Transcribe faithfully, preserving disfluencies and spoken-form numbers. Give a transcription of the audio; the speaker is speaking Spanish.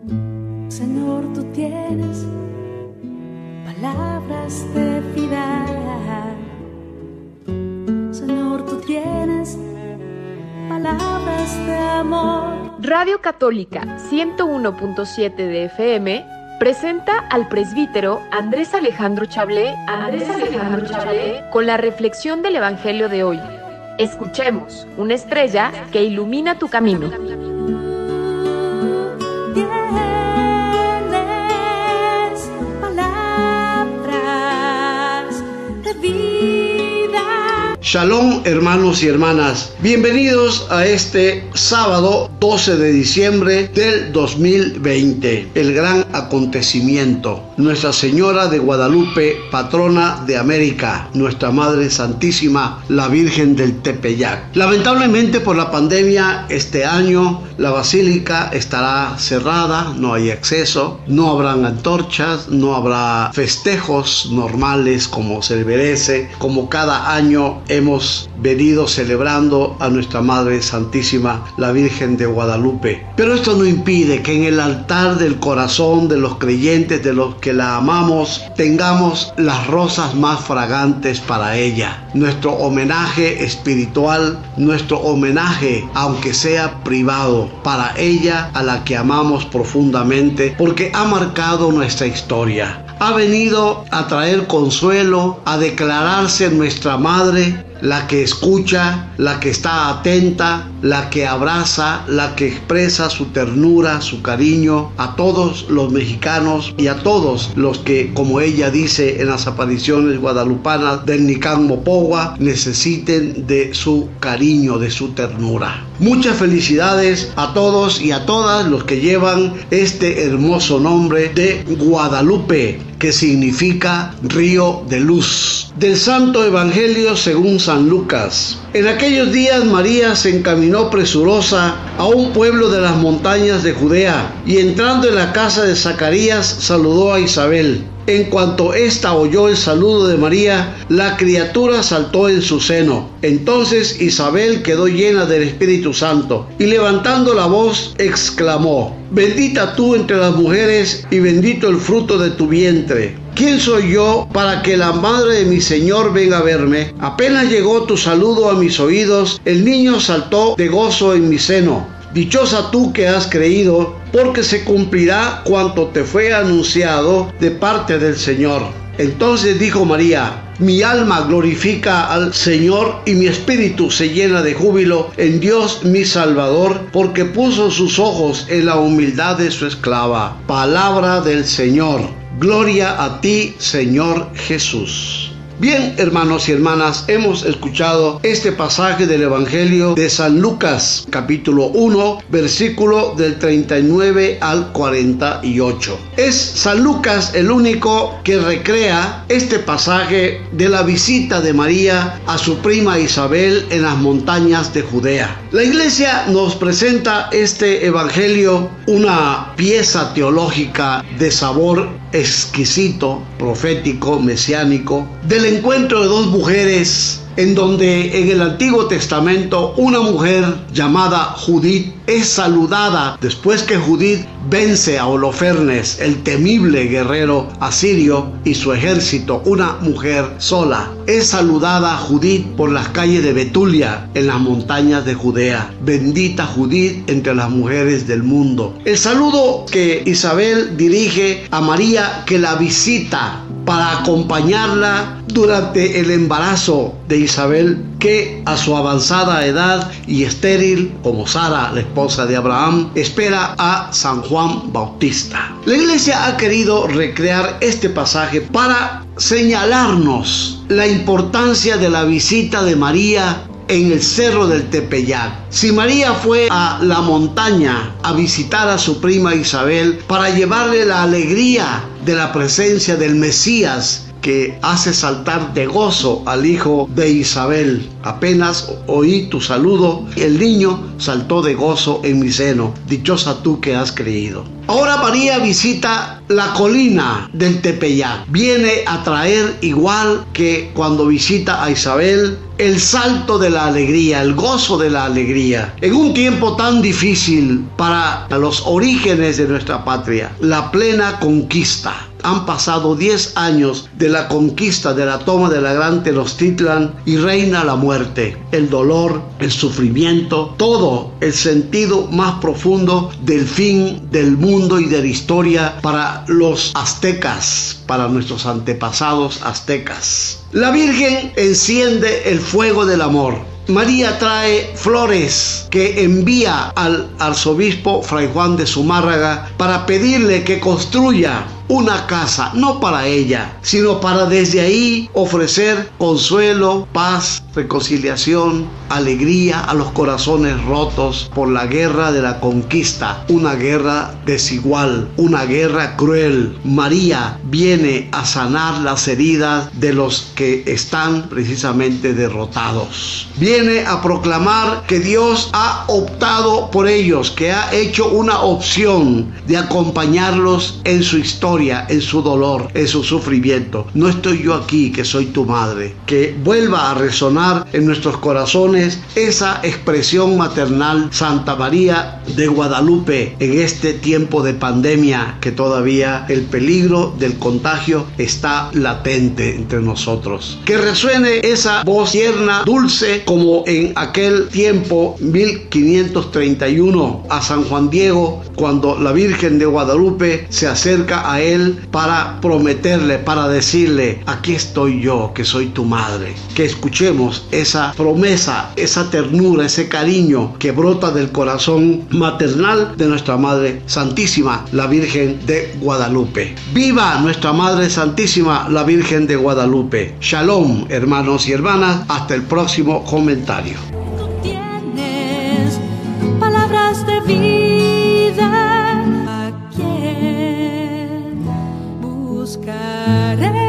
Señor, tú tienes palabras de vida. Señor, tú tienes palabras de amor. Radio Católica ciento uno punto siete de F M presenta al presbítero Andrés Alejandro Chablé, Andrés Alejandro Chablé con la reflexión del Evangelio de hoy. Escuchemos una estrella que ilumina tu camino. Shalom, hermanos y hermanas, bienvenidos a este sábado doce de diciembre del dos mil veinte, el gran acontecimiento, Nuestra Señora de Guadalupe, patrona de América, nuestra Madre Santísima, la Virgen del Tepeyac. Lamentablemente por la pandemia este año la basílica estará cerrada, no hay acceso, no habrán antorchas, no habrá festejos normales como se merece, como cada año hemos venido celebrando a nuestra Madre Santísima, la Virgen de Guadalupe. Pero esto no impide que en el altar del corazón de los creyentes, de los que la amamos, tengamos las rosas más fragantes para ella. Nuestro homenaje espiritual, nuestro homenaje, aunque sea privado, para ella a la que amamos profundamente, porque ha marcado nuestra historia. Ha venido a traer consuelo, a declararse nuestra madre, la que escucha, la que está atenta, la que abraza, la que expresa su ternura, su cariño a todos los mexicanos y a todos los que, como ella dice en las apariciones guadalupanas del Nicán Mopogua, necesiten de su cariño, de su ternura. Muchas felicidades a todos y a todas los que llevan este hermoso nombre de Guadalupe, que significa río de luz. Del Santo Evangelio según San Lucas. En aquellos días María se encaminó presurosa a un pueblo de las montañas de Judea, y entrando en la casa de Zacarías saludó a Isabel. En cuanto ésta oyó el saludo de María, la criatura saltó en su seno. Entonces Isabel quedó llena del Espíritu Santo, y levantando la voz exclamó: Bendita tú entre las mujeres, y bendito el fruto de tu vientre. ¿Quién soy yo para que la madre de mi Señor venga a verme? Apenas llegó tu saludo a mis oídos, el niño saltó de gozo en mi seno. Dichosa tú que has creído, porque se cumplirá cuanto te fue anunciado de parte del Señor. Entonces dijo María: Mi alma glorifica al Señor, y mi espíritu se llena de júbilo en Dios mi Salvador, porque puso sus ojos en la humildad de su esclava. Palabra del Señor. Gloria a ti, Señor Jesús. Bien, hermanos y hermanas, hemos escuchado este pasaje del Evangelio de San Lucas, capítulo uno, versículo del treinta y nueve al cuarenta y ocho. Es San Lucas el único que recrea este pasaje de la visita de María a su prima Isabel en las montañas de Judea. La Iglesia nos presenta este Evangelio, una pieza teológica de sabor exquisito, profético, mesiánico, del encuentro de dos mujeres, en donde en el Antiguo Testamento una mujer llamada Judith es saludada después que Judith vence a Holofernes, el temible guerrero asirio, y su ejército. Una mujer sola es saludada Judith por las calles de Betulia, en las montañas de Judea. Bendita Judith entre las mujeres del mundo. El saludo que Isabel dirige a María, que la visita para acompañarla durante el embarazo de Isabel, que a su avanzada edad y estéril, como Sara, la esposa de Abraham, espera a San Juan Bautista. La Iglesia ha querido recrear este pasaje para señalarnos la importancia de la visita de María en el cerro del Tepeyac. Si María fue a la montaña a visitar a su prima Isabel para llevarle la alegría de la presencia del Mesías que hace saltar de gozo al hijo de Isabel. Apenas oí tu saludo, el niño saltó de gozo en mi seno. Dichosa tú que has creído. Ahora María visita la colina del Tepeyac. Viene a traer, igual que cuando visita a Isabel, el salto de la alegría, el gozo de la alegría. En un tiempo tan difícil para los orígenes de nuestra patria, la plena conquista. Han pasado diez años de la conquista, de la toma de la gran Tenochtitlan, y reina la muerte, el dolor, el sufrimiento, todo el sentido más profundo del fin del mundo y de la historia para los aztecas, para nuestros antepasados aztecas. La Virgen enciende el fuego del amor. María trae flores que envía al arzobispo Fray Juan de Zumárraga para pedirle que construya una casa, no para ella, sino para desde ahí ofrecer consuelo, paz, reconciliación, alegría a los corazones rotos por la guerra de la conquista, una guerra desigual, una guerra cruel. María viene a sanar las heridas de los que están precisamente derrotados. Viene a proclamar que Dios ha optado por ellos, que ha hecho una opción de acompañarlos en su historia, en su dolor, en su sufrimiento. No estoy yo aquí, que soy tu madre. Que vuelva a resonar en nuestros corazones esa expresión maternal, Santa María de Guadalupe, en este tiempo de pandemia, que todavía el peligro del contagio está latente entre nosotros. Que resuene esa voz tierna, dulce, como en aquel tiempo, mil quinientos treinta y uno, a San Juan Diego, cuando la Virgen de Guadalupe se acerca a él para prometerle, para decirle: aquí estoy yo, que soy tu madre. Que escuchemos esa promesa, esa ternura, ese cariño que brota del corazón maternal de nuestra Madre Santísima, la Virgen de Guadalupe. ¡Viva nuestra Madre Santísima, la Virgen de Guadalupe! Shalom, hermanos y hermanas, hasta el próximo comentario. Tú tienes palabras de vida, ¿a quién buscaré?